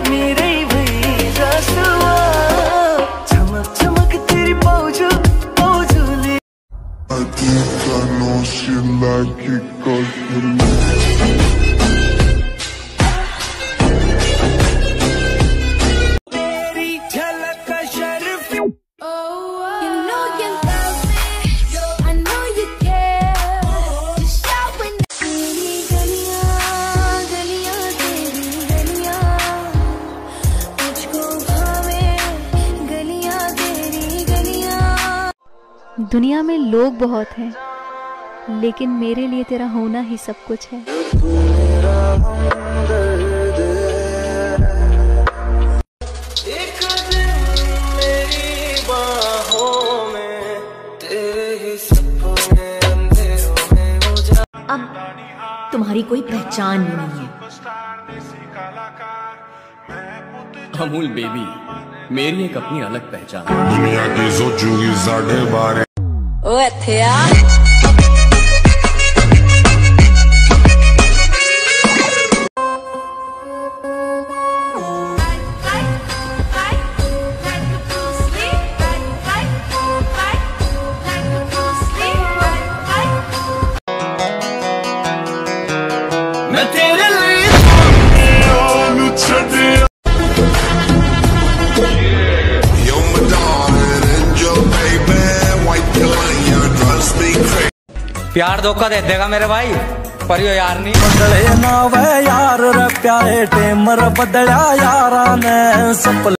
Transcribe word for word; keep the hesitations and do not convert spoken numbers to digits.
मेरे भई रसवा चमक चमक तेरी बाजू बाजूली I think I know she like it cause you मेरी झलक शर्फ You know you love me, I know you care. You're showing तेरी गलियां गलियां तेरी गलियां मुझको भावे गलियां तेरी गलियां। दुनिया में लोग बहुत हैं, लेकिन मेरे लिए तेरा होना ही सब कुछ है। एक दिन मेरी बाहों में तेरे ही सपने अंधेरों में उजाला। अब तुम्हारी कोई पहचान ही नहीं है। अमूल बेबी मेरी एक अपनी अलग पहचान। दुनिया की सोचूगी साढ़े बारह ओ इत्थे आ मैं तेरे लिए You're my darling and your baby white line you drives me crazy प्यार धोखा दे देगा मेरे भाई, पर यो यार नहीं बदले ना वे यार रे प्यारे टेमर बदला यारा ने सब